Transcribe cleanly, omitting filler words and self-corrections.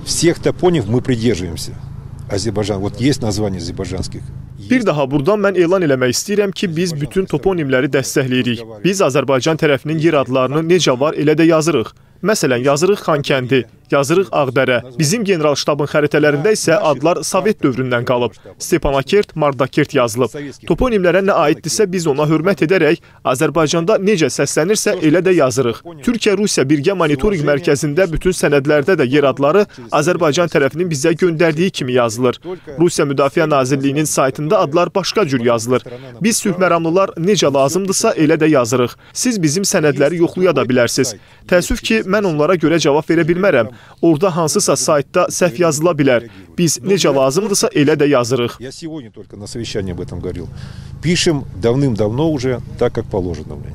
Всех топонимов мы придерживаемся. Azərbaycan, вот есть название азербайджанских. Bir daha buradan mən elan eləmək istəyirəm ki, biz bütün toponimləri dəstəkləyirik. Biz Azərbaycan tərəfinin yer adlarını necə var elə də yazırıq. Məsələn, yazırıq Xankəndi, yazırıq Ağdərə. Bizim general ştabın xəritələrində isə adlar Sovet dövründən qalıb. Stepanakert, Mardakert yazılıb. Toponimlərə nə aiddirsə biz ona hörmət edərək Azərbaycanda necə səslənirsə elə də yazırıq. Türkiyə-Rusiya birgə monitorinq mərkəzində bütün sənədlərdə də yer adları Azərbaycan tərəfinin bizə göndərdiyi kimi yazılır. Rusiya Müdafiə Nazirliyinin saytında adlar başqa cür yazılır. Biz sülhməramlılar necə lazımdırsa elə də yazırıq. Siz bizim sənədləri yoxlaya da bilərsiniz. Təəssüf ki, mən onlara görə cavab verə bilmərəm. Orada hansısa saytda səhv yazıla bilər. Biz necə lazımdırsa elə də yazırıq. Я сегодня только на совещании об этом говорил. Пишем давным-давно уже так, как положено.